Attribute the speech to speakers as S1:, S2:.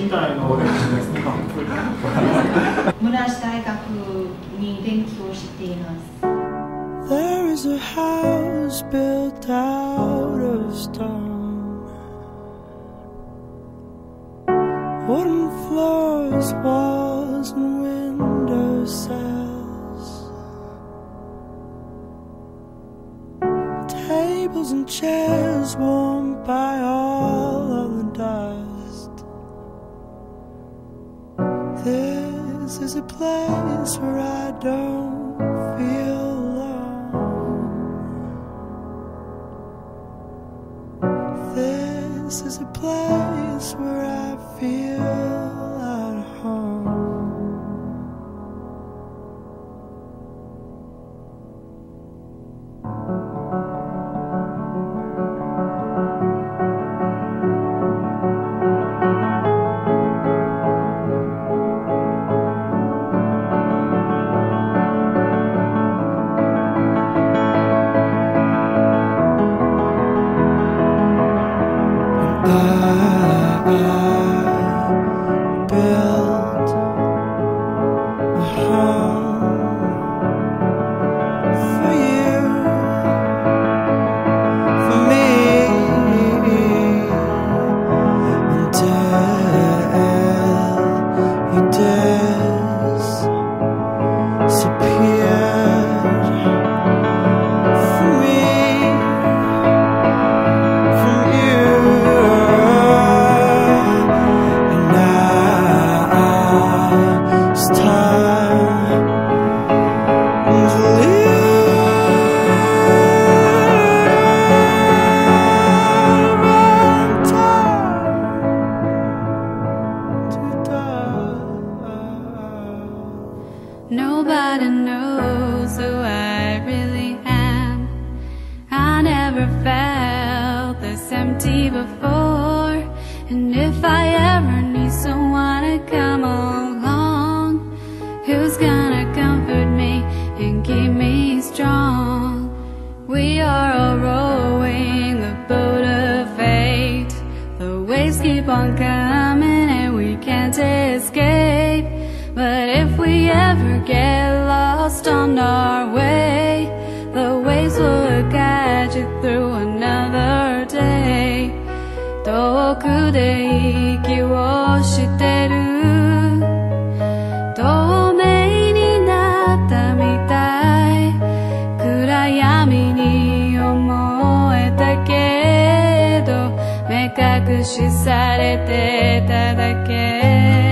S1: みたいなですね。
S2: 村橋大学に勉強しています。
S3: There is a house built out of stone, wooden floors, walls and window sills, tables and chairs warmed by all of the dust. This is a place where I don't feel alone. This is a place where I feel at home. I built a home for you, for me, until you disappeared from me, from you. It's time to live and time to die.
S4: Nobody knows who I really am. I never felt this empty before. And if I ever need someone to come along, who's gonna comfort me and keep me strong? We are all rowing the boat of fate. The waves keep on coming and we can't escape. But if we ever get lost on our way, the waves will guide you through another day. 遠くで息をしてる、透明になったみたい。暗闇に思えたけど、目隠しされてただけ。